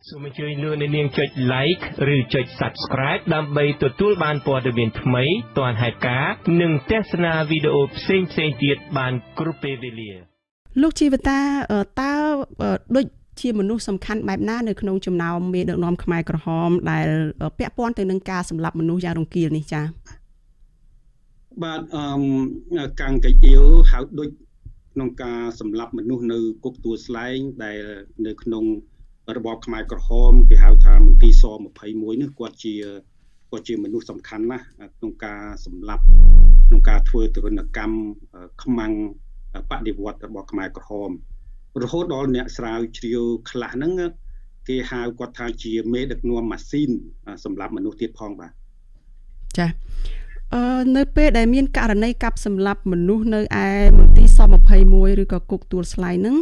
សូមអញ្ជើញលោកអ្នកនាងចុច like ឬចុច subscribe ដើម្បីទទួលបានព័ត៌មានថ្មីទាន់ហេតុការណ៍និងទស្សនាវីដេអូផ្សេងៗទៀតបានគ្រប់ពេលវេលាលោកជីវតាតើដូចជាមនុស្សសំខាន់បែបណានៅក្នុងចំណោមមេដឹកនាំខ្មែរក្រហមដែលពាក់ព័ន្ធទៅនឹងការសម្លាប់មនុស្សយ៉ាងរង្គាលនេះចា៎បាទកាំងកាយអ៊ីវហៅដូចក្នុងការសម្លាប់មនុស្សនៅគុកទួលស្លែងដែលនៅក្នុងរបបខ្មែរក្រហមគេហៅថាមន្ទីរស21នេះគាត់ជាមនុស្សសំខាន់ណាស់ក្នុងការសម្លាប់ក្នុងការធ្វើទរណកម្មខ្មាំងបដិវត្តរបស់ខ្មែរក្រហមរហូតដល់អ្នកស្រាវជ្រាវខ្លះហ្នឹងគេហៅគាត់ថាជាមេដឹកនាំម៉ាស៊ីនសម្រាប់មនុស្សទៀតផងបាទចានៅពេលដែលមានករណីកាប់សម្លាប់មនុស្សនៅឯមន្ទីរស21ឬក៏គុកទួលស្លែងហ្នឹង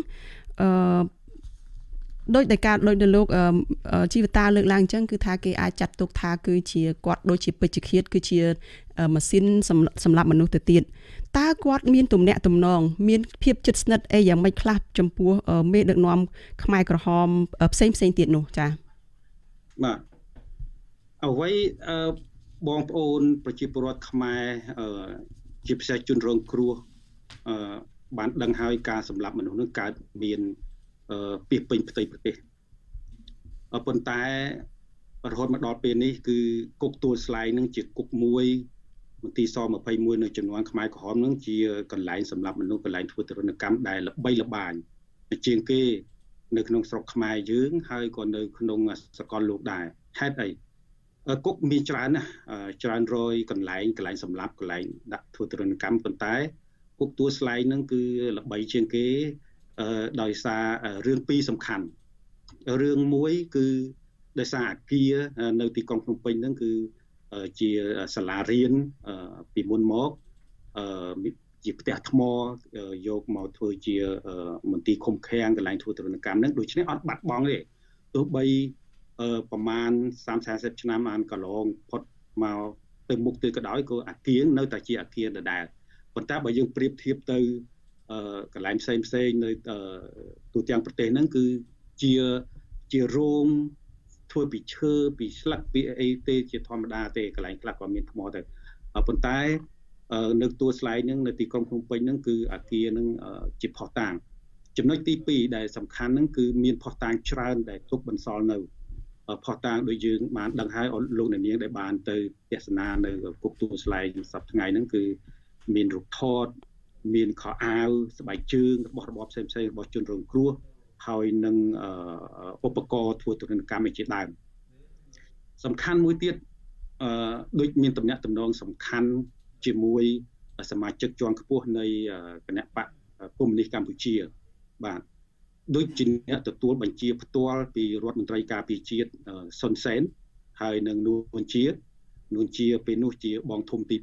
ដោយតែការដោយលោកជីវតាលើកឡើងអញ្ចឹងគឺថាគេអាចចាត់ទុកថាគឺជាគាត់ដូចជាពេជ្ឈឃាតគឺជាម៉ាស៊ីនសម្រាប់មនុស្សទៅទៀតតើគាត់មានទំនាក់ទំនងមានភាពជិតស្និទ្ធអីយ៉ាងម៉េចខ្លះចំពោះមេដឹកនាំខ្មែរក្រហមផ្សេងទៀតនោះចា៎បាទអ្វីបងប្អូនប្រជាពលរដ្ឋខ្មែរជាពិសេសជនរងគ្រោះបានដឹងហើយការសម្លាប់មនុស្សនឹងកើតមានពីពេញផ្ទៃប្រទេសប៉ុន្តែរហូតមកដល់ពេលនេះគឺគុកទួលស្លែងនឹងជាគុកមួយមន្ទីរស21នៅចំនួនខ្មែរក្រហមនឹងជាកន្លែងសម្រាប់មនុស្សកន្លែងធ្វើទរណកម្មដែលល្បីល្បាញជាងគេនៅក្នុងស្រុកខ្មែរយើងហើយក៏នៅក្នុងសកលលោកដែរហេតុអីគុកមានច្រើនណាស់ច្រើនរយកន្លែងសម្រាប់កន្លែងដាក់ធ្វើទរណកម្មប៉ុន្តែគុកទួលស្លែងនឹងគឺល្បីជាងគេដោយសាររឿងពីរសំខាន់រឿងមួយគឺដោយសារអាគារនៅទីក្រុងភ្នំពេញហ្នឹងគឺជាសាលារៀនពីមុនមកជាផ្ទះថ្មយកមកធ្វើជាមន្ទីរឃុំឃាំងកន្លែងធ្វើទរណកម្មហ្នឹងដូច្នេះអត់បាត់បង់ទេទោះបីប្រមាណ 30-40 ឆ្នាំអានកន្លងផុតមកទៅមុខទៅក៏ដោយក៏អាគារនៅតែជាអាគារដដែលប៉ុន្តែបើយើងប្រៀបធៀបទៅកន្លែងផ្សេងនៅទូទាំងប្រទេសហ្នឹងគឺជារោងធ្វើពីឈើពីស្លឹកពីអីទេជាធម្មតាទេកន្លែងខ្លះក៏មានថ្មដែរប៉ុន្តែនៅទួលស្លែងហ្នឹងនៅទីក្រុងភ្នំពេញហ្នឹងគឺអាគារហ្នឹងជាផុសតាងចំណុចទី2ដែលសំខាន់ហ្នឹងគឺមានផុសតាងច្រើនដែលទុកបន្សល់នៅផុសតាងដូចយើងបានដឹងហើយលោកអ្នកនាងដែលបានទៅទស្សនានៅគុកទួលស្លែងសប្តាហ៍ថ្ងៃហ្នឹងគឺមានរូបថតមានខោអាវស្បែកជើងរបស់របបផ្សេងរបស់ជនរងគ្រោះហើយនឹងឧបករណ៍ធ្វើទរណកម្មជាដើមសំខាន់មួយទៀតដូចមានតំណែងតំណងសំខាន់ជាមួយសមាជិកជាន់ខ្ពស់នៃគណៈបកកុម្មុយនីសកម្ពុជាបាទដូចជាអ្នកទទួលបញ្ជាផ្ទាល់ពីរដ្ឋមន្ត្រីការពារជាតិសុនសែនហើយនឹងនួនជាពេលនោះជាបងធំទី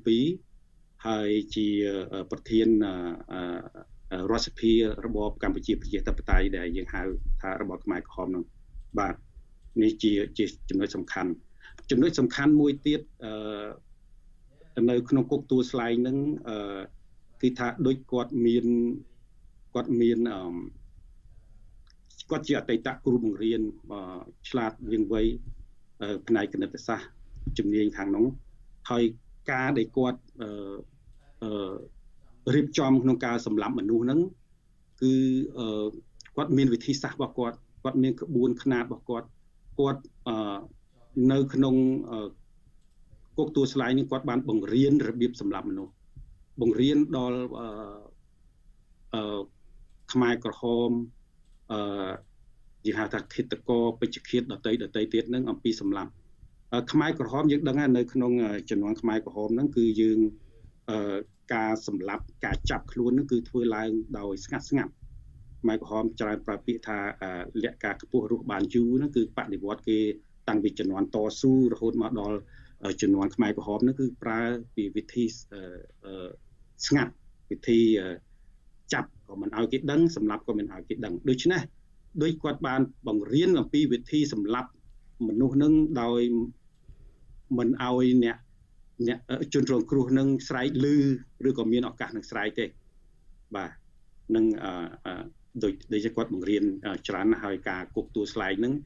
2ហើយជាប្រធានរដ្ឋសភារបបកម្ពុជាប្រជាធិបតេយ្យដែលយើងហៅថារបបខ្មែរក្រហមនោះបាទនេះជាចំណុចសំខាន់មួយទៀតនៅក្នុងគុកទួលស្លែងហ្នឹងគឺថាដូចគាត់ជាអតីតគ្រូបង្រៀនឆ្លាតវៀងវៃផ្នែកគណិតសាស្ត្រជំនាញខាងនោះហើយការដែលគាត់រៀបចំក្នុងការសម្លាប់មនុស្សហ្នឹងគឺគាត់មានវិធីសាស្ត្ររបស់គាត់មានក្បួនខ្នាតរបស់គាត់នៅក្នុងគុកទួលស្លែងនេះគាត់បានបង្រៀនរបៀបសម្លាប់មនុស្សបង្រៀនដល់ខ្មែរក្រហមនិយាយហៅថាឃាតករពេជ្ឈឃាតដតីទៀតហ្នឹងអំពីសម្លាប់ខ្មែរក្រហមយើងដឹងហើយនៅក្នុងចំនួនខ្មែរក្រហមហ្នឹងគឺយើងការសម្លាប់ការចាប់ខ្លួនហ្នឹងគឺធ្វើឡើងដោយស្ងាត់ខ្មែរក្រហមច្រើនប្រើពាក្យថាលក្ខការខ្ពស់រស់បានយូរហ្នឹងគឺបដិវត្តគេតាំងពីចំនួនតស៊ូរហូតមកដល់ចំនួនខ្មែរក្រហមហ្នឹងគឺប្រើពីវិធីស្ងាត់វិធីចាប់ក៏មិនឲ្យគេដឹងសម្លាប់ក៏មិនឲ្យគេដឹងដូច្នេះដោយគាត់បានបង្រៀនអំពីវិធីសម្លាប់មនុស្សហ្នឹងដោយមិនឲ្យអ្នកជនរងគ្រោះនឹងស្រែកឮឬក៏មានឱកាសនឹងស្រែកទេបាទនឹងដូចជាគាត់បង្រៀនច្រើនណាស់ហើយការគុកទួលស្លែងហ្នឹង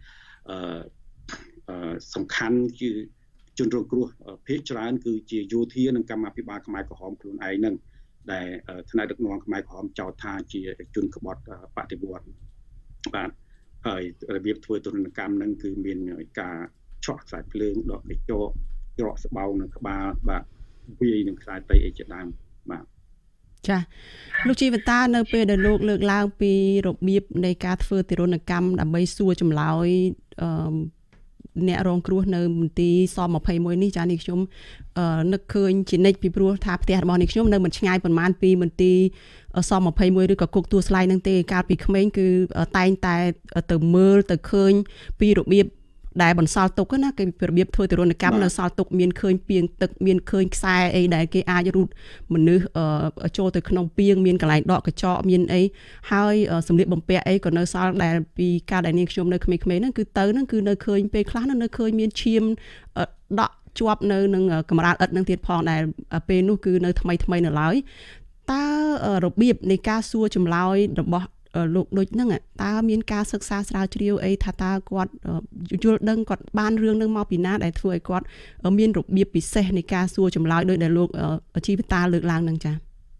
សំខាន់គឺជនរងគ្រោះភាគច្រើនគឺជាយោធានិងកម្មាភិបាលខ្មែរក្រហមខ្លួនឯងហ្នឹងដែលថ្នាក់ដឹកនាំខ្មែរក្រហមចោទថាជាជនក្បត់បដិវត្តន៍បាទហើយរបៀបធ្វើទរណកម្មហ្នឹងគឺមានការឆក់ខ្សែភ្លើងដកកញ្ចក់ច្រកស្បោងនៅក្បាលបាទវាយនឹងខ្សែត្រីអីជាដើមបាទចាលោកជីវតានៅពេលដែលលោកលើកឡើងពីរបៀបនៃការធ្វើទរណកម្មដើម្បីសួរចម្លើយអ្នករងគ្រោះនៅមន្ទីរស-21នេះចានេះខ្ញុំនឹកឃើញជានិច្ចពីព្រោះថាផ្ទះរបស់នេះខ្ញុំនៅមិនឆ្ងាយប៉ុន្មានពីមន្ទីរស-21ឬក៏គុកទួលស្លែងនឹងទេកាលពីក្មេងគឺតែងតែទៅមើលទៅឃើញពីរបៀបដែលបន្សល់ទុកណាគេរបៀបធ្វើទរណកម្មនៅសល់ទុកមានឃើញពីងទឹកមានឃើញខ្សែអីដែលគេអាចរូតមនុស្សចូលទៅក្នុងពីងមានកន្លែងដកកញ្ចក់មានអីហើយសម្លៀកបំពាក់អីក៏នៅសល់ដែលពីការដែលនាងខ្ញុំនៅក្មេងៗហ្នឹងគឺទៅហ្នឹងគឺនៅឃើញពេលខ្លះនៅឃើញមានឈាមដក់ជាប់នៅនឹងកម្រាលឥដ្ឋហ្នឹងទៀតផងដែលពេលនោះគឺនៅថ្មីនៅឡើយតើរបៀបនៃការសួរចម្លើយរបស់លោកដូចហ្នឹងតើមានការសិក្សាស្រាវជ្រាវអីថាតើគាត់យល់ដឹងគាត់បានរឿងហ្នឹងមកពីណាដែលធ្វើឲ្យគាត់មានរបៀបពិសេសនៃការសួរចម្លើយដោយដែលលោកជីវតាលើកឡើងហ្នឹងចា៎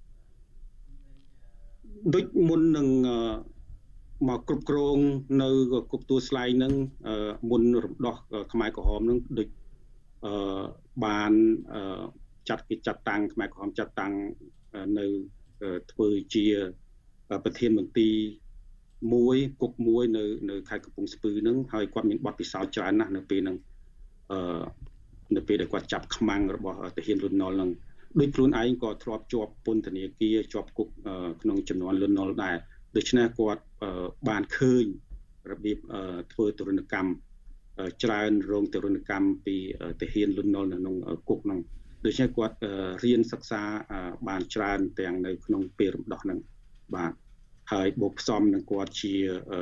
ដូចមុននឹងមកគ្រប់គ្រងនៅគុកទួលស្លែងហ្នឹងមុនរំដោះខ្មែរក្រហមហ្នឹងដូចបានចាត់តាំងខ្មែរក្រហមចាត់តាំងនៅធ្វើជាប្រធានមន្ទីរមួយគុកមួយនៅខេត្តកំពង់ស្ពឺហ្នឹងហើយគាត់មានបទពិសោធន៍ច្រើនណាស់នៅពេលហ្នឹងនៅពេលដែលគាត់ចាប់ខ្មាំងរបស់ទាហានលន់នល់ហ្នឹងដូចខ្លួនឯងក៏ធ្លាប់ជាប់ពន្ធនាគារជាប់គុកក្នុងចំនួនលន់នល់ដែរដូច្នេះគាត់បានឃើញរបៀបធ្វើទរណកម្មច្រើនរងទរណកម្មពីទាហានលន់នល់នៅក្នុងគុកហ្នឹងដូច្នេះគាត់រៀនសិក្សាបានច្រើនទាំងនៅក្នុងពេលរំដោះហ្នឹងបាទហើយបូកផ្សំនឹងគាត់ជា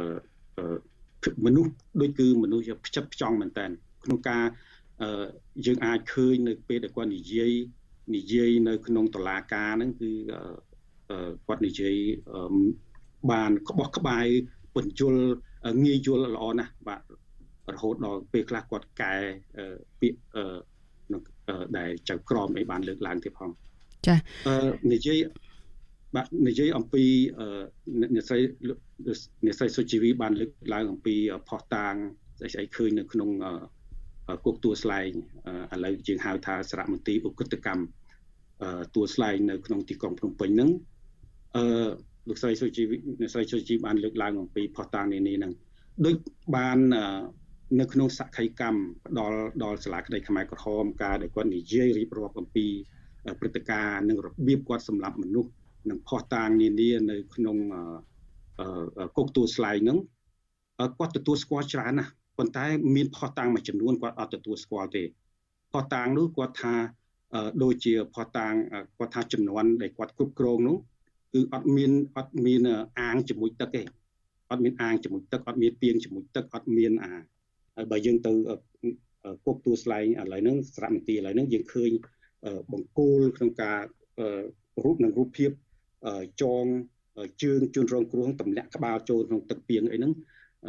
មនុស្សដូចគឺមនុស្សផ្ចិតផ្ចង់មែនតើក្នុងការយើងអាចឃើញនៅពេលដែលគាត់និយាយនៅក្នុងតុលាការហ្នឹងគឺគាត់និយាយបានក្បោះក្បាយបញ្យលងាយយល់ល្អណាស់បាទរហូតដល់ពេលខ្លះគាត់កែពាក្យដែលចៅក្រមឲ្យបានលើកឡើងទៀតផងចានិយាយអំពីអ្នកស្រីសុជីវីបានលើកឡើងអំពីផុសតាងស្អីឃើញនៅក្នុងគុកទួលស្លែងឥឡូវយើងហៅថាសារមន្ទីរឧក្រិដ្ឋកម្មទួលស្លែងនៅក្នុងទីក្រុងភ្នំពេញហ្នឹងលោកស្រីសុជីវីបានលើកឡើងអំពីផុសតាងនេះហ្នឹងដូចបាននៅក្នុងសក្ខីកម្មដល់សាលាក្តីខ្មែរក្រហមការដែលគាត់និយាយរៀបរាប់អំពីព្រឹត្តិការណ៍និងរបៀបគាត់សម្លាប់មនុស្សនិងផុសតាងនានានៅក្នុងគុកទួលស្លែងហ្នឹងគាត់ទទួលស្គាល់ច្រើនណាស់ប៉ុន្តែមានផុសតាងមួយចំនួនគាត់អត់ទទួលស្គាល់ទេផុសតាងនោះគាត់ថាដូចជាផុសតាងគាត់ថាចំនួនដែលគាត់គ្រប់គ្រងនោះគឺអត់មានអាងជាមួយទឹកទេអត់មានអាងជាមួយទឹកអត់មានពីងជាមួយទឹកអត់មានហើយបើយើងទៅគុកទួលស្លែងឥឡូវហ្នឹងសារមន្ទីរឥឡូវហ្នឹងយើងឃើញបង្គោលក្នុងការរូបភាពចងជើងជនរងគ្រោះទម្លាក់ក្បាលចូលក្នុងទឹកពីងអីហ្នឹង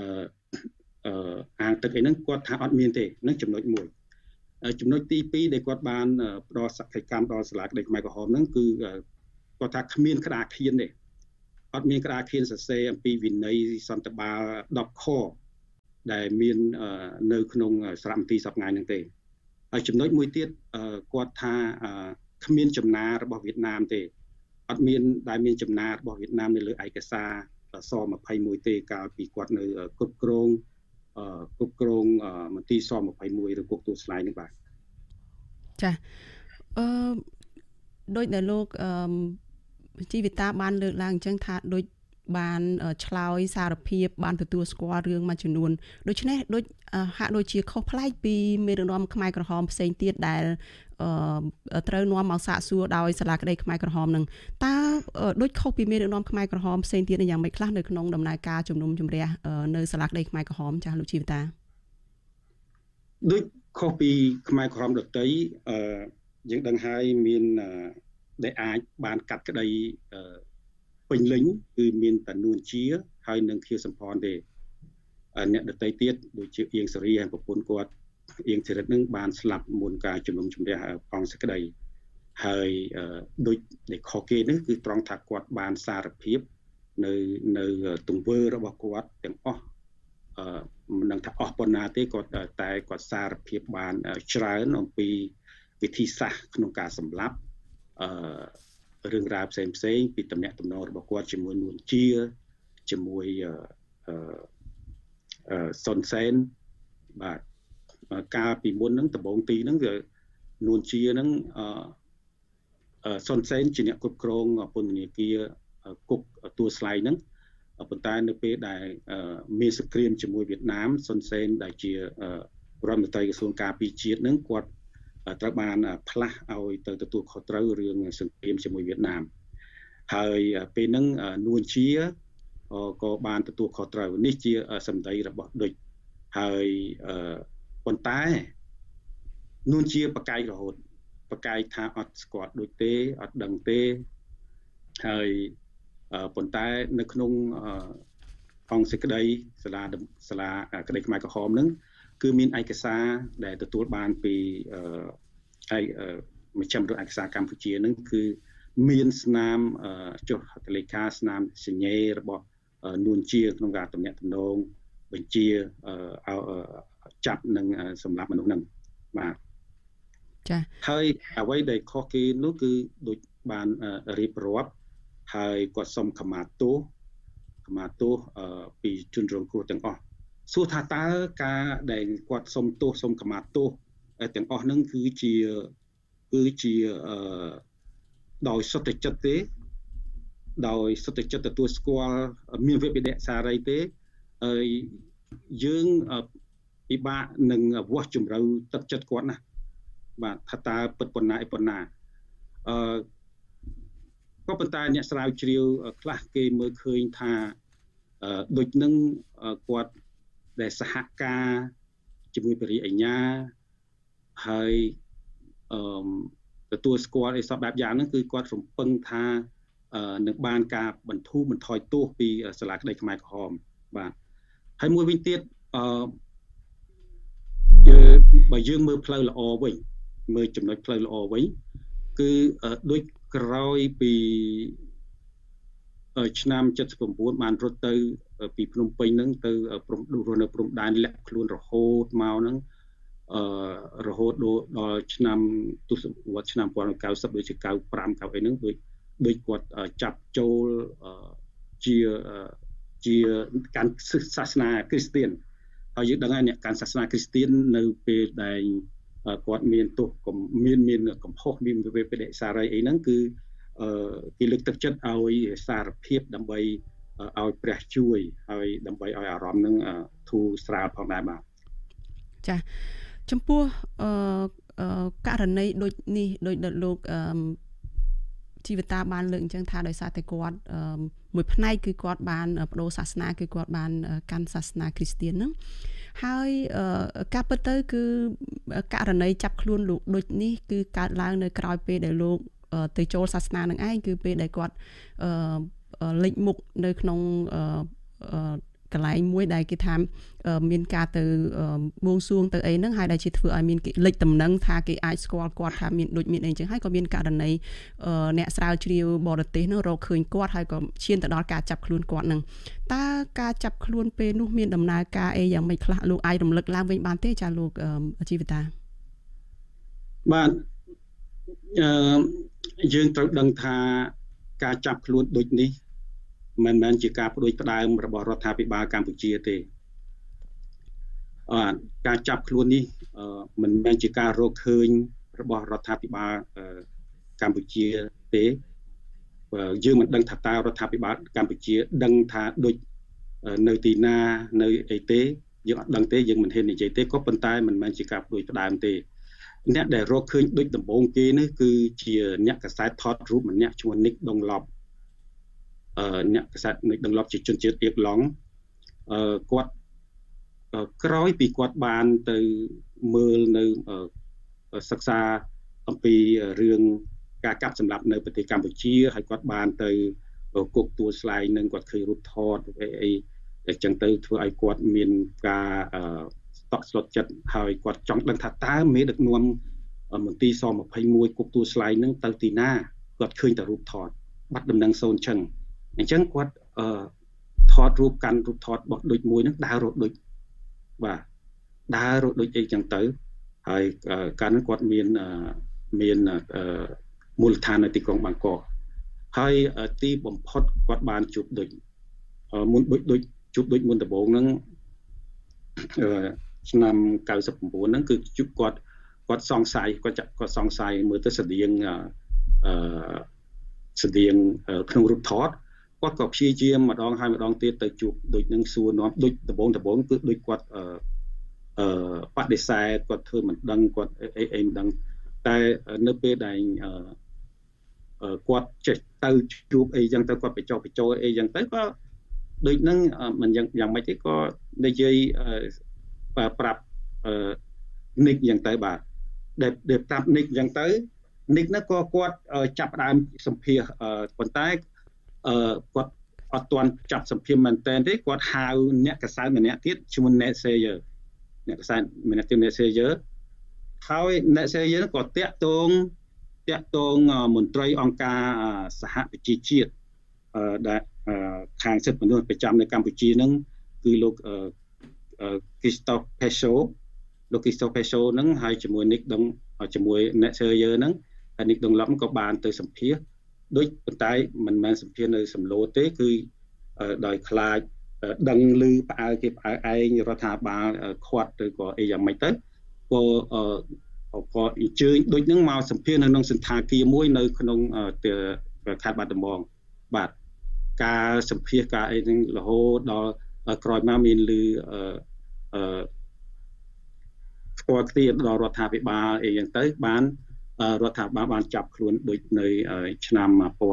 អាងទឹកអីហ្នឹងគាត់ថាអត់មានទេនឹងចំណុចមួយចំណុចទី2ដែលគាត់បានផ្ដល់សក្ខីកម្មដល់សាលាក្តីខ្មែរក្រហមហ្នឹងគឺគាត់ថាគ្មានក្តារខៀនទេអត់មានក្តារខៀនសរសេរអំពីវិន័យសន្តិបាល10ខដែលមាននៅក្នុងសារមន្ទីរសប្តាហ៍ហ្នឹងទេហើយចំណុចមួយទៀតគាត់ថាគ្មានចំណារបស់វៀតណាមទេអត់មានដែលមានចំណារបស់វៀតណាមនៅលើឯកសារស21ទេកាលពីគាត់នៅគ្រប់គ្រងមន្ទីរស21ឬគុកទួលស្លែងហ្នឹងបាទចាដូចដែលលោកជីវិតាបានលើកឡើងអញ្ចឹងថាដូចបានឆ្លើយសារភាពបានទទួលស្គាល់រឿងមួយចំនួនដូច្នេះដូចហាក់ដូចជាខុសប្លែកពីមេដឹកនាំខ្មែរក្រហមផ្សេងទៀតដែលត្រូវនាំមកសាកសួរដោយសាលាក្តីខ្មែរក្រហមនឹងតើដូចខុសពីមេដឹកនាំខ្មែរក្រហមផ្សេងទៀតយ៉ាងម៉េចខ្លះនៅក្នុងដំណើរការជំនុំជម្រះនៅសាលាក្តីខ្មែរក្រហមចាស់លោកជីវតាដូចខុសពីខ្មែរក្រហមដទៃយើងដឹងហើយមានដែលអាចបានកាត់ក្តីពេញលេញគឺមានតែនួនជាហើយនឹងខៀវសំផនទេអ្នកដតីទៀតដូចជាអៀងសេរីហើយប្រពន្ធគាត់អៀងសេរីនឹងបានស្លាប់មុនការជំនុំជម្រះផងសេចក្តីហើយដូចដែលខុសគេនេះគឺត្រង់ថាគាត់បានសារភាពនៅទង្វើរបស់គាត់ទាំងអស់មិនដឹងថាអស់ប៉ុណ្ណាទេគាត់តែគាត់សារភាពបានច្រើនអំពីវិធីសាស្ត្រក្នុងការសម្លាប់រឿងរ៉ាវផ្សេងពីតំណែងតំណងរបស់គាត់ជាមួយនួនជាជាមួយសុនសែនបាទកាលពីមុនហ្នឹងដំបូងទីហ្នឹងគឺនួនជាហ្នឹងសុនសែនជាអ្នកគ្រប់គ្រងពន្ធនាគារគុកទួលស្លែងហ្នឹងប៉ុន្តែនៅពេលដែលមានសង្គ្រាមជាមួយវៀតណាមសុនសែនដែលជារដ្ឋមន្ត្រីក្រសួងការពារជាតិហ្នឹងគាត់ត្រូវបានផ្លាស់ឲ្យទៅទទួលខុសត្រូវរឿងសង្គ្រាមជាមួយវៀតណាមហើយពេលហ្នឹងនួនជាក៏បានទទួលខុសត្រូវនេះជាសម្ដីរបស់ឌុចហើយប៉ុន្តែនួនជាប្រកែករហូតប្រកែកថាអត់ស្គាល់ដូចទេអត់ដឹងទេហើយប៉ុន្តែនៅក្នុងអង្គសេចក្តីសាលាក្តីខ្មែរក្រហមហ្នឹងគឺមានឯកសារដែលទទួលបានពីហើយមជ្ឈមណ្ឌលឯកសារកម្ពុជាហ្នឹងគឺមានស្នាមចុះហត្ថលេខាស្នាមសញ្ញេរបស់នួនជាក្នុងការទំនាក់ទំនងបញ្ជាចាប់នឹងសម្រាប់មនុស្សហ្នឹងបាទចា៎ហើយអ្វីដែលខុសគេនោះគឺដូចបានរៀបរាប់ហើយគាត់សុំខមាទោសពីជនរងគ្រោះទាំងអស់សួរថាតើការដែលគាត់សុំទោសសុំខមាទោសទាំងអស់ហ្នឹងគឺជាដោយសុទ្ធចិត្តទេដោយសុទ្ធចិត្តទទួលស្គាល់មានវិបដិសារីទេយើងពិបាកនឹងវាស់ជំរៅទឹកចិត្តគាត់ណាបាទថាតើពិតប៉ុណ្ណាក៏ប៉ុន្តែអ្នកស្រាវជ្រាវខ្លះគេមើលឃើញថាដូចនឹងគាត់ដែលសហការជាមួយបរិយាញ្ញាហើយទទួលស្គាល់អីសពបែបយ៉ាងហ្នឹងគឺគាត់រំពឹងថានឹងបានការបន្ធូរបន្ថយទោសពីសាលាក្តីខ្មែរក្រហមបាទហើយមួយវិញទៀតបើយើងមើលផ្លូវល្អវិញមើលចំណុចផ្លូវល្អវិញគឺដូចក្រោយពីឆ្នាំ79បានរត់ទៅពីភ្នំពេញហ្នឹងទៅនៅព្រំដែនលាក់ខ្លួនរហូតមកហ្នឹងរហូតដល់ឆ្នាំទសវត្សរ៍ឆ្នាំ1990ដូចជា95 90អីហ្នឹងដូចគាត់ចាប់ចូលជាកាន់សាសនាគ្រីស្ទានហើយយើងដឹងហើយអ្នកកាន់សាសនាគ្រីស្ទាននៅពេលដែលគាត់មានទោសមានកំហុសមានវិបដិសារីអីហ្នឹងគឺគេលើកទឹកចិត្តឲ្យសារភាពដើម្បីឲ្យព្រះជួយហើយដើម្បីឲ្យអារម្មណ៍ហ្នឹងធូរស្រាលផងដែរបាទចា៎ចំពោះករណីដូចនេះដូចលោកជីវតាបានលើកអញ្ចឹងថាដោយសារតែគាត់មួយផ្នែកគឺគាត់បានបដូរសាសនាគឺគាត់បានកាន់សាសនាគ្រីស្ទានហ្នឹងហើយការពិតទៅគឺករណីចាប់ខ្លួនលោកដូចនេះគឺកើតឡើងនៅក្រោយពេលដែលលោកទៅចូលសាសនានឹងឯងគឺពេលដែលគាត់លេចមុខនៅក្នុងកន្លែងមួយដែលគេថាមានការទៅបួងសួងទៅអីហ្នឹងហើយដែលជាធ្វើឲ្យមានគេលេចតំណែងថាគេអាចស្គាល់គាត់ថាមានដូចមានអីចឹងហើយក៏មានករណីអ្នកស្រាវជ្រាវបរទេសហ្នឹងរកឃើញគាត់ហើយក៏ឈានទៅដល់ការចាប់ខ្លួនគាត់ហ្នឹងតើការចាប់ខ្លួនពេលនោះមានដំណើរការអីយ៉ាងម៉េចខ្លះលោកអាចរំលឹកឡើងវិញបានទេចាលោកជីវតាបាទយើងត្រូវដឹងថាការចាប់ខ្លួនដូចនេះមិនមែនជាការបដិផ្ដើមរបស់រដ្ឋាភិបាលកម្ពុជាទេការចាប់ខ្លួននេះមិនមែនជាការរកឃើញរបស់រដ្ឋាភិបាលកម្ពុជាទេយើងមិនដឹងថាតើរដ្ឋាភិបាលកម្ពុជាដឹងថាដូចនៅទីណានៅអីទេយើងអត់ដឹងទេយើងមិនហ៊ាននិយាយទេក៏ប៉ុន្តែមិនមែនជាការបដិផ្ដើមទេអ្នកដែលរកឃើញដូចដំបូងគេនេះគឺជាអ្នកកាសែតថតរូបម្នាក់ឈ្មោះនិកដុងឡប់អ្នកកាសែតនិកដុងឡប់ជាជនជាតិអៀបឡង់គាត់ក្រោយពីគាត់បានទៅមើលនៅសិក្សាអំពីរឿងការកាប់សម្លាប់នៅប្រទេសកម្ពុជាហើយគាត់បានទៅគុកទួលស្លែងនឹងគាត់ឃើញរូបថតអីแต่จังទៅធ្វើឲ្យគាត់មានការតក់ស្លុតចិត្តហើយគាត់ចង់ដឹងថាតើមេដឹកនាំមន្ទីរស21គុកទួលស្លែងហ្នឹងទៅទីណាគាត់ឃើញតែរូបថតបាត់ដំណឹងសូនចឹងអញ្ចឹងគាត់ថតរូបកាន់រូបថតរបស់ដូចមួយហ្នឹងដើររត់ដូចបាទដើររត់ដូចអីចឹងទៅហើយកាលហ្នឹងគាត់មានមូលដ្ឋាននៅទីក្រុងបាងកកហើយទីបំផុតគាត់បានជួបដូចមុនដូចជួបដូចមុនដំបូងហ្នឹងឆ្នាំ99ហ្នឹងគឺជួបគាត់សង្ស័យគាត់សង្ស័យមើលទៅស្តៀងក្នុងរូបថតគាត់ក៏ព្យាយាមម្ដងហើយម្ដងទៀតទៅជួបដូចនឹងសួរនាំដូចដំបូងគឺដូចគាត់បដិសេធគាត់ធ្វើមិនដឹងគាត់អីមិនដឹងតែនៅពេលដែលគាត់ចេះទៅជួបអីចឹងទៅគាត់បញ្ចុះបញ្ចូលអីចឹងទៅក៏ដូចហ្នឹងមិនយ៉ាងម៉េចទេក៏និយាយប្រាប់និកចឹងទៅបាទដែលប្រាប់និកចឹងទៅនិកហ្នឹងក៏គាត់ចាប់ដើមសម្ភាសប៉ុន្តែគាត់អត់ទាន់ចាប់សម្ភាសមែនតែនទេគាត់ហៅអ្នកកសែតម្នាក់ទៀតឈ្មោះ Net Sayer អ្នកកសែតម្នាក់ទៀត Net Sayer ហើយ Net Sayer ក៏តាក់ទងមន្ត្រីអង្គការសហប្រជាជាតិដែលខាងសិទ្ធិមនុស្សប្រចាំនៅកម្ពុជាហ្នឹងគឺលោកChristophe Pesho លោក Christophe Pesho ហ្នឹងហើយជាមួយ Nick ដងជាមួយ Net Sayer ហ្នឹងហើយ Nick ដងឡប់ក៏បានទៅសម្ភាសដូចប៉ុន្តែមិនមែនសម្ភាសនៅសំឡូតទេគឺដោយខ្លាចដឹងឮផ្អើគេផ្អើឯងរដ្ឋាភិបាលខាត់ឬក៏អីយ៉ាងម៉េចទៅក៏អញ្ជើញដូចហ្នឹងមកសម្ភាសនៅក្នុងសន្តាគារមួយនៅក្នុងខេត្តបាត់ដំបងបាទការសម្ភាសការអីហ្នឹងរហូតដល់ក្រោយមកមានឮស្គាល់គ្នាដល់រដ្ឋាភិបាលអីយ៉ាងទៅបានរដ្ឋាភិបាលបានចាប់ខ្លួនដូចនៅឆ្នាំ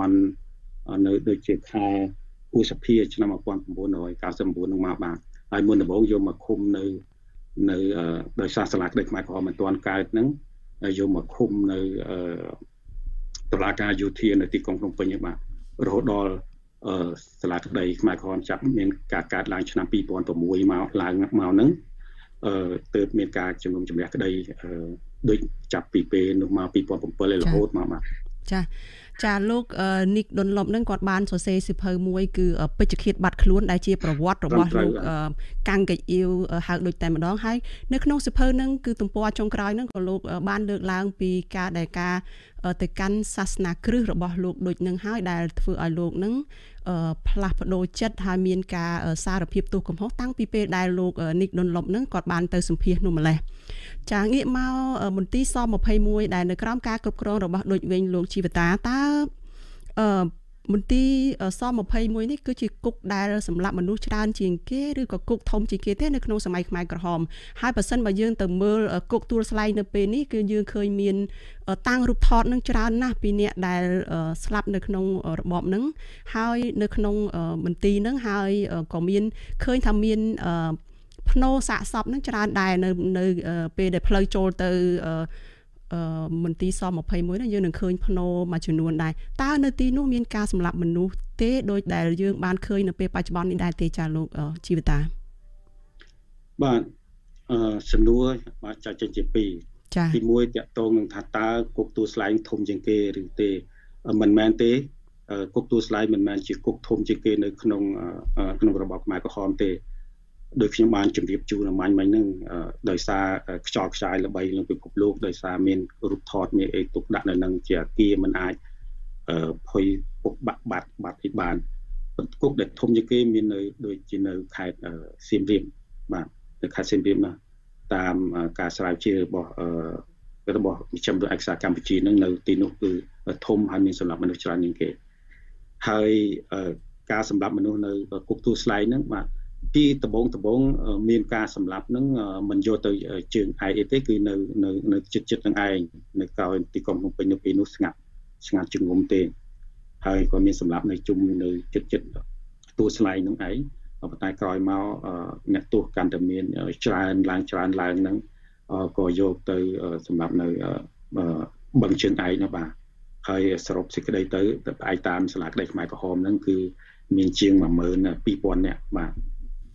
1000នៅដូចជាខែឧសភាឆ្នាំ1999នឹងមកបានហើយមុនដំបូងយកមកឃុំនៅដោយសារសាលាក្តីខ្មែរក្រហមមិនទាន់កើតហ្នឹងយកមកឃុំនៅតុលាការយោធានៅទីក្រុងភ្នំពេញហ្នឹងបាទរហូតដល់សាលាក្តីខ្មែរក្រហមចាប់មានការកើតឡើងឆ្នាំ2006មកឡើងមកហ្នឹងទើបមានការជំនុំជម្រះក្តីដូចចាប់ពីពេលនោះមក2007រហូតមកបាទចាលោកនីកដុនឡុបនឹងគាត់បានសរសេរសៀវភៅមួយគឺពេជ្ឈឃាតបាត់ខ្លួនដែលជាប្រវត្តិរបស់លោកកាំងកេអ៊ីវហៅដូចតែម្ដងហើយនៅក្នុងសៀវភៅនឹងគឺទំព័រចុងក្រោយនឹងក៏លោកបានលើកឡើងពីការដែលការទៅកាន់សាសនាគ្រឹះរបស់លោកដូចនឹងហើយដែលធ្វើឲ្យលោកនឹងផ្លាស់ប្ដូរចិត្តហើយមានការសារភាពទោសកំហុសតាំងពីពេលដែលលោកនីកដុនឡុបនឹងគាត់បានទៅសម្ភាសនោះម្លេះចាងាកមកមន្ទីរស21ដែលនៅក្រោមការគ្រប់គ្រងរបស់ដូចវិញលោកជីវតាតើមន្ទីរស21នេះគឺជាគុកដែលសម្រាប់មនុស្សច្រើនជាងគេឬក៏គុកធំជាងគេទេនៅក្នុងសម័យខ្មែរក្រហមហើយបើសិនបើយើងទៅមើលគុកទួលស្លែងនៅពេលនេះគឺយើងឃើញមានតាំងរូបថតនឹងច្រើនណាស់ពីអ្នកដែលស្លាប់នៅក្នុងរបបហ្នឹងហើយនៅក្នុងមន្ទីរហ្នឹងហើយក៏មានឃើញថាមានភ្នោសាកសពនឹងច្រើនដែរនៅពេលដែលផ្លូវចូលទៅមន្ទីរស21នេះយើងនឹងឃើញភ្នោមួយចំនួនដែរតើនៅទីនោះមានការសម្លាប់មនុស្សទេដោយដែលយើងបានឃើញនៅពេលបច្ចុប្បន្ននេះដែរទេចាលោកជីវតាបាទសំណួរបាទចាចេញជាពីរទី1តាក់ទងនឹងថាតើគុកទួលស្លែងធំជាងគេឬទេមិនមែនទេគុកទួលស្លែងមិនមែនជាគុកធំជាងគេនៅក្នុងរបបខ្មែរក្រហមទេដោយខ្ញុំបានជម្រាបជូនអមាញ់មិញហ្នឹងដោយសារខ្យល់ខ្ចាយល្បីលើពិភពលោកដោយសារមានរូបថតមានអីទុកដាក់នៅនឹងជាអគារមិនអាចភ័យពុកបាត់អីបានគុកដែលធំជាងគេមាននៅដូចជានៅខេត្តសៀមរាបបាទនៅខេត្តសៀមរាបណាតាមការស្រាវជ្រាវរបស់មជ្ឈមណ្ឌលឯកសារកម្ពុជាហ្នឹងនៅទីនោះគឺធំហើយមានសម្រាប់មនុស្សច្រើនជាងគេហើយការសម្រាប់មនុស្សនៅគុកទួលស្លែងហ្នឹងបាទពីដំបងមានការសម្លាប់ហ្នឹងមិនយកទៅជើងឯកអីទេគឺនៅចិត្តនឹងឯងនៅក្រោយទីក្រុងភ្នំពេញនៅពេលនោះស្ងាត់ជងំទេហើយក៏មានសម្លាប់នៅជុំនៅចិត្តទួលស្លែងហ្នឹងឯងប៉ុន្តែក្រោយមកអ្នកទោសកាន់តែមានច្រើនឡើងហ្នឹងក៏យកទៅសម្រាប់នៅបឹងជើងឯកនោះបាទហើយសរុបសេចក្តីទៅផ្អែកតាមសាលាក្តីខ្មែរក្រហមហ្នឹងគឺមានជាង12000នាក់បាទ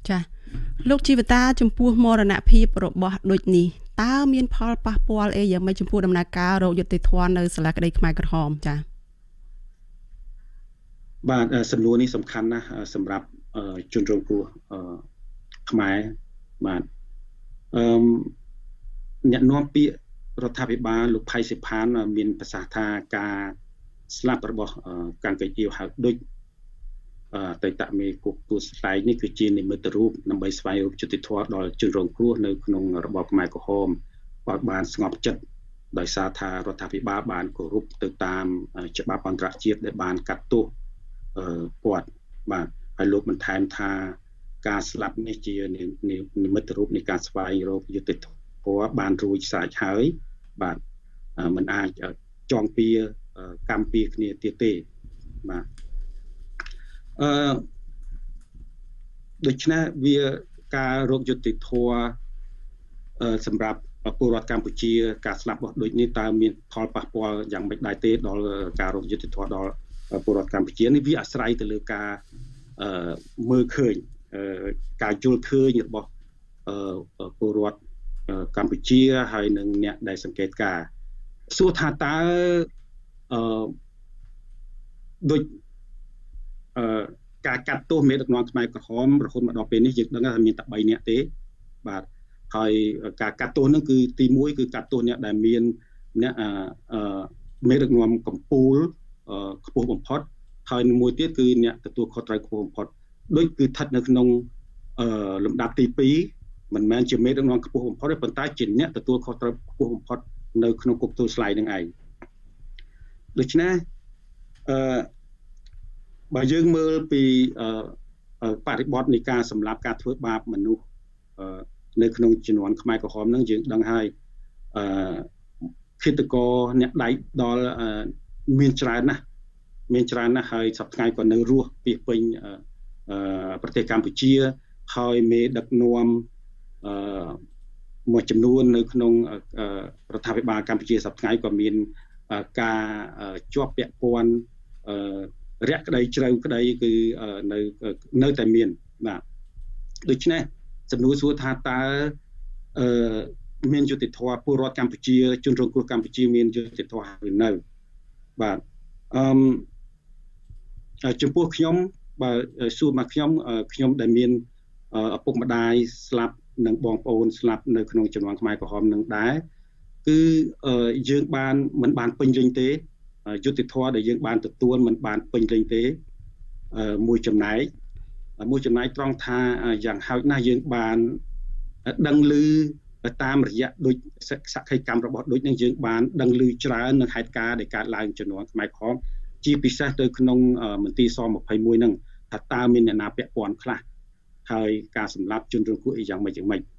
ចាលោកជីវតាចំពោះមរណភាពរបស់ដូចនេះតើមានផលប៉ះពាល់អីយ៉ាងម៉េចចំពោះដំណើរការរកយុត្តិធម៌នៅសាលាក្តីខ្មែរក្រហមចាបាទសំណួរនេះសំខាន់ណាស់សម្រាប់ជនរងគ្រោះខ្មែរបាទអ្នកនាំពាក្យរដ្ឋាភិបាលលោកផៃសិផានមានប្រសាសន៍ថាការស្លាប់របស់កាន់កាយហៅដូចតេតមេគុកទួលស្លែកនេះគឺជានិមិត្តរូបដើម្បីស្វែងរកយុត្តិធម៌ដល់ជនរងគ្រោះនៅក្នុងរបបខ្មែរក្រហមឲ្យបានស្ងប់ចិត្តដោយសារថារដ្ឋាភិបាលបានគោរពទៅតាមច្បាប់អន្តរជាតិដែលបានកាត់ទោសគាត់បាទហើយលោកបន្ថែមថាការស្លាប់នេះជានិមិត្តរូបនៃការស្វែងរកយុត្តិធម៌បានរួចស្រេចហើយបាទมันអាចចងពៀកម្មពៀគ្នាទៀតទេបាទដូច្នេះវាការរកយុត្តិធម៌សម្រាប់ពលរដ្ឋកម្ពុជាការស្លាប់របស់ដូចនេះតើមានផលប៉ះពាល់យ៉ាងម៉េចដែរទេដល់ការរកយុត្តិធម៌ដល់ពលរដ្ឋកម្ពុជានេះវាអាស្រ័យទៅលើការមើលឃើញការយល់ឃើញរបស់ពលរដ្ឋកម្ពុជាហើយនឹងអ្នកដែលសង្កេតការសួរថាតើដូចការកាត់ទោសមេដឹកនាំខ្មែរក្រហមរហូតមកដល់ពេលនេះយើងដឹងថាមានតែ3នាក់ទេបាទហើយការកាត់ទោសហ្នឹងគឺទី1គឺកាត់ទោសអ្នកដែលមានអ្នកមេដឹកនាំកម្ពុជាខ្ពស់បំផុតហើយមួយទៀតគឺអ្នកទទួលខុសត្រូវខ្ពស់បំផុតដូចគឺស្ថិតនៅក្នុងលំដាប់ទី2មិនមែនជាមេដឹកនាំខ្ពស់បំផុតទេប៉ុន្តែជាអ្នកទទួលខុសត្រូវខ្ពស់បំផុតនៅក្នុងគុកទួលស្លែកនឹងឯងដូច្នេះបើយើងមើលពីបរិបទនៃការសម្លាប់ការធ្វើបាបមនុស្សនៅក្នុងជំនាន់ខ្មែរក្រហមហ្នឹងយើងដឹងហើយឃាតករអ្នកដៃដល់មានច្រើនណាស់ហើយសប្តាហ៍ថ្ងៃក៏នៅរស់ពីពេញប្រទេសកម្ពុជាហើយមេដឹកនាំមួយចំនួននៅក្នុងរដ្ឋាភិបាលកម្ពុជាសប្តាហ៍ថ្ងៃក៏មានការជាប់ពាក់ព័ន្ធរយៈក្តីជ្រៅក្តីគឺនៅតែមានបាទដូច្នេះសំណួរសួរថាតើមានយុត្តិធម៌ពលរដ្ឋកម្ពុជាជនរងគ្រោះកម្ពុជាមានយុត្តិធម៌ឬនៅបាទចំពោះខ្ញុំបើសួរមកខ្ញុំដែលមានឪពុកម្ដាយស្លាប់និងបងប្អូនស្លាប់នៅក្នុងជំនាន់ខ្មែរក្រហមនឹងដែរគឺយើងមិនបានពេញលេញទេយុត្តិធម៌ដែលយើងបានទទួលមិនបានពេញលេញទេមួយចំណែកត្រង់ថាយ៉ាងហោចណាស់យើងបានដឹងឮតាមរយៈដូចសក្ខីកម្មរបស់ដូចនេះយើងបានដឹងឮច្រើននៅហេតុការណ៍ដែលកើតឡើងជំនាន់ខ្មែរក្រហមជាពិសេសទៅក្នុងមន្ទីរស-21ហ្នឹងថាតើមានអ្នកណាពាក់ព័ន្ធខ្លះហើយការសម្លាប់ជនរងគ្រោះអីយ៉ាងម៉េច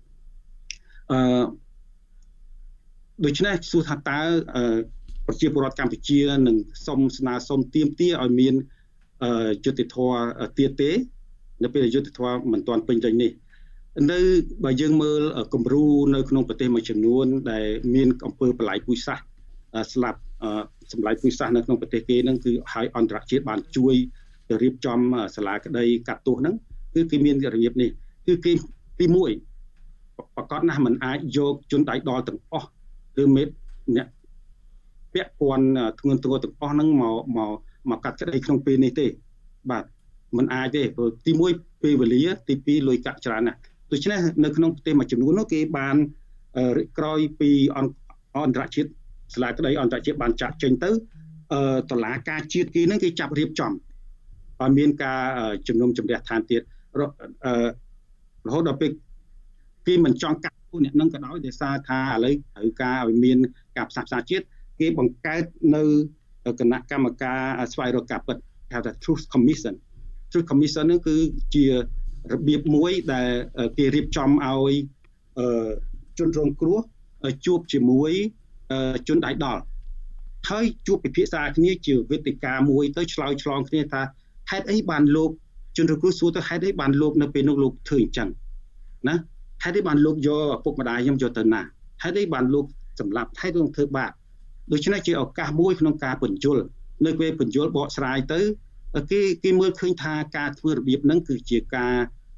ដូច្នេះសួរថាតើប្រជាពលរដ្ឋកម្ពុជានឹងស្នើសុំទាមទារឲ្យមានយុត្តិធម៌ទៀតទេនៅពេលយុត្តិធម៌មិនទាន់ពេញលេញនេះនៅបើយើងមើលគំរូនៅក្នុងប្រទេសមួយចំនួនដែលមានអំពើបល្ល័យពូជសាសន៍ស្លាប់សម្លាប់ពូជសាសន៍នៅក្នុងប្រទេសគេហ្នឹងគឺឲ្យអន្តរជាតិបានជួយទៅរៀបចំសាលាក្តីកាត់ទោសហ្នឹងគឺគេមានរបៀបនេះគឺគេទី1ប្រកាសណាស់មិនអាចយកជនដៃដល់ទាំងអស់ឬមេអ្នកពាក់ព័ន្ធធ្ងន់ធ្ងរទាំងអស់ហ្នឹងមកកាត់ក្តីក្នុងពេលនេះទេបាទមិនអាចទេព្រោះទី1ពេលវេលាទី2លុយកាក់ច្រើនណាស់ដូច្នេះនៅក្នុងប្រទេសមួយចំនួននោះគេបានក្រោយពីអន្តរជាតិសាលាក្តីអន្តរជាតិបានចាក់ចេញទៅតុលាការជាតិគេហ្នឹងគេចាប់រៀបចំឲ្យមានការជំនុំជម្រះឋានទៀតរហូតដល់ពេលគេមិនចង់កាត់អ្នកហ្នឹងក៏ដោយដោយសារថាឥឡូវត្រូវការឲ្យមានការផ្សះផ្សាជាតិគេបង្កើតនៅគណៈកម្មការស្វែងរកការពិតហៅថា Truth Commission ហ្នឹងគឺជារបៀបមួយដែលគេរៀបចំឲ្យជនរងគ្រោះជួបជាមួយជនដៃដល់ហើយជួបពិភាក្សាគ្នាជាវេទិកាមួយទៅឆ្លើយឆ្លងគ្នាថាហេតុអីបានលោកជនរងគ្រោះសួរទៅហេតុអីបានលោកនៅពេលនោះលោកធ្វើអញ្ចឹងណាហេតុអីបានលោកយកឪពុកម្ដាយខ្ញុំយកទៅណាហេតុអីបានលោកសម្លាប់ហេតុលោកធ្វើបាបដូច្នេះជាឱកាសមួយក្នុងការបញ្យល់នៅពេលបញ្យល់បកស្រាយទៅគេមើលឃើញថាការធ្វើរបៀបហ្នឹងគឺជាការ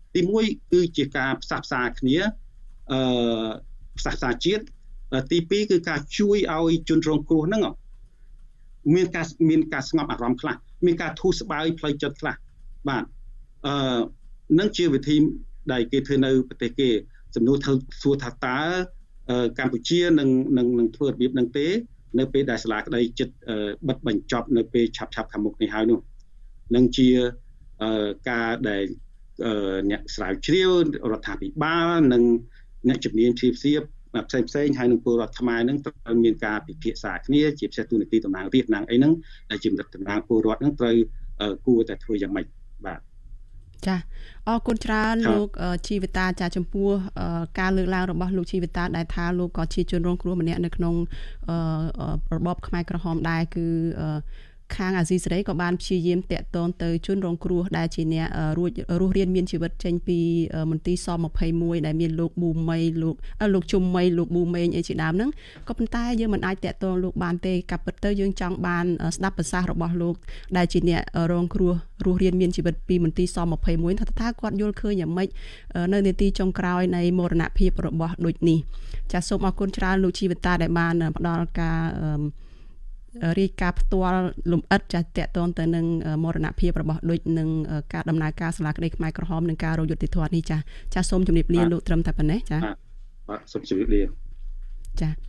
ទី1គឺជាការផ្សះផ្សាគ្នាផ្សះផ្សាជាតិទី2គឺការជួយឲ្យជនរងគ្រោះហ្នឹងមានការស្ងប់អារម្មណ៍ខ្លះមានការធូរស្បើយផ្លូវចិត្តខ្លះបាទនឹងជាវិធីដែលគេធ្វើនៅប្រទេសគេសំណួរសួរថាតើកម្ពុជានឹងធ្វើរបៀបហ្នឹងទេនៅពេលដែលសាលាក្តីចិត្តបិទបញ្ចប់នៅពេលឆាប់ខាងមុខនេះហើយនោះនឹងជាការដែលអ្នកស្រាវជ្រាវរដ្ឋាភិបាលនិងអ្នកជំនាញផ្សេងហើយនឹងពលរដ្ឋខ្មែរនឹងត្រូវមានការពិភាក្សាគ្នាជាពិសេសទូនាទីតំណាងរាស្ត្រណាងអីហ្នឹងដែលជាតំណាងពលរដ្ឋហ្នឹងត្រូវគួរតែធ្វើយ៉ាងម៉េចបាទចាអរគុណច្រើនលោកជីវិតាចាចំពោះការលើកឡើងរបស់លោកជីវិតាដែលថាលោកក៏ជាជនរងគ្រោះម្នាក់នៅក្នុងរបបខ្មែរក្រហមដែរគឺខាងអាស៊ីសេរីក៏បានព្យាយាមតាក់ទងទៅជនរងគ្រោះដែលជាអ្នករស់រានមានជីវិតចេញពីមន្ទីរស21ដែលមានលោកប៊ូមីលោកជុំមីលោកប៊ូមេងអីជាដើមហ្នឹងក៏ប៉ុន្តែយើងមិនអាចតាក់ទងលោកបានទេកាប់ពិតទៅយើងចង់បានស្ដាប់ប្រសាសន៍របស់លោកដែលជាអ្នករងគ្រោះរស់រានមានជីវិតពីមន្ទីរស21ថាគាត់យល់ឃើញយ៉ាងម៉េចនៅនាទីចុងក្រោយនៃមរណភាពរបស់ដូចនេះចាសសូមអរគុណច្រើនលោកជីវិតាដែលបានផ្ដល់ការរាយការណ៍ផ្ទាល់លម្អិតចាស់តាក់ទងទៅនឹងមរណភាពរបស់ដូចនឹងការដំណើរការសាលាក្តីខ្មែរក្រហមនិងការរកយុត្តិធម៌នេះចាស់សូមជម្រាបលាលោកត្រឹមតែប៉ុណ្ណេះចា៎បាទសូមជម្រាបលាចា៎